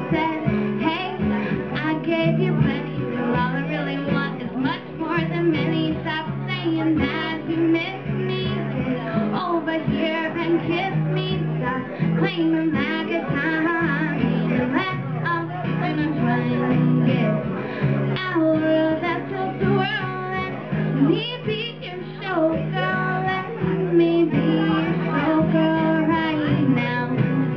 said, hey, I gave you plenty, so all I really want is much more than many. Stop saying that you miss me, get over here and kiss me. Stop claiming that good time, let up and I'm trying to get out of that filter world. Let me be your showgirl, let me be your showgirl right now.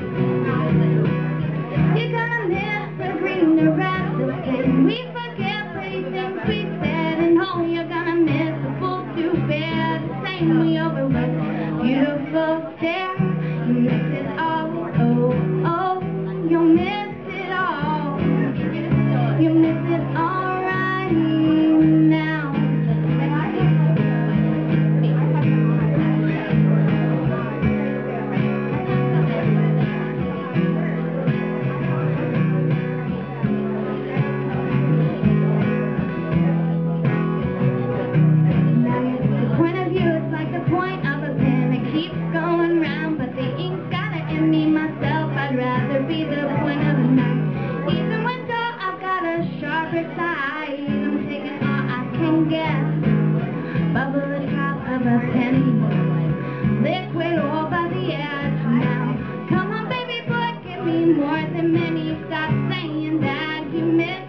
You're gonna miss the green, the red, the skin. We forget pretty things we said, and oh, you're gonna miss the full too bad. The same we overlooked, beautiful stare. You miss it all, oh, oh, you'll miss it all. You miss it all right now. Point of a pen, it keeps going round, but the ink's got it in me myself. I'd rather be the point of a knife. Even when dull, I've got a sharper side. I'm taking all I can get. Bubble the top of a penny, liquid all by the edge now. Come on, baby boy, give me more than many. Stop saying that you miss